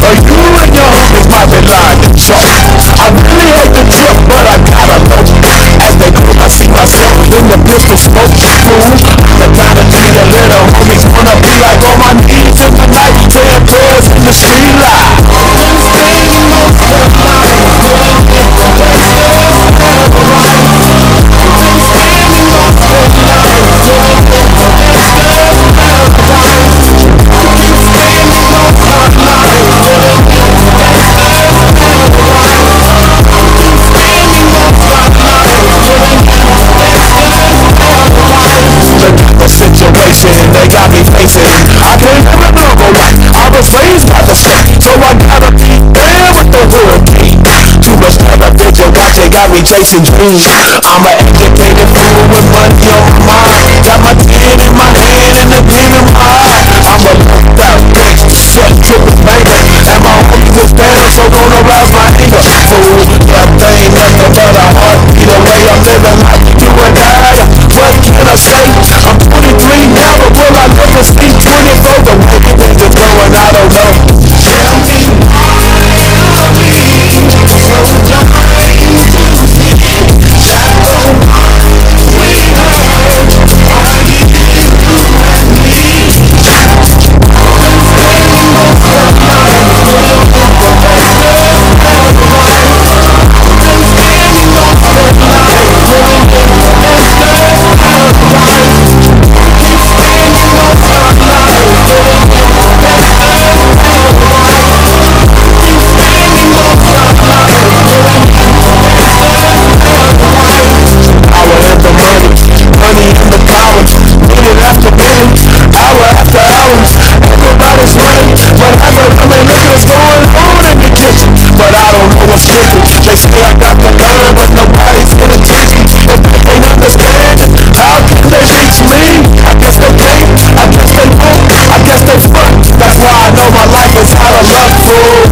Or you and your homies might be lying to chalk. I really hate the trip, but I gotta know. As they group, I see myself in the pistol smoke. Fool, the kind of thing that little homies wanna be like. On my knees in the night, saying prayers in the street light. Situation they got me facing. I can't live a normal life. I was raised by the state, so I gotta be there with the hurricane. Too much television watching got me chasing dreams. I'm an educated fool with money on my mind. Got my tin in my hand and the gleam in my eye. I'm a locked out gangster, sweat dripping banger, and my homies is down, so don't arouse my anger. Fool, that thing nothing but a heartbeat away. I'm living like you and I. What can I say? I'm 23 now, but will I never see 24? The way things are going, I don't know. Tell me why are we so blind to see that the one we heard are you and me? They say I got the gun, but nobody's gonna teach me. If they ain't understand it, how can they reach me? I guess they can't, I guess they won't, I guess they front. That's why I know my life is out of luck, fool.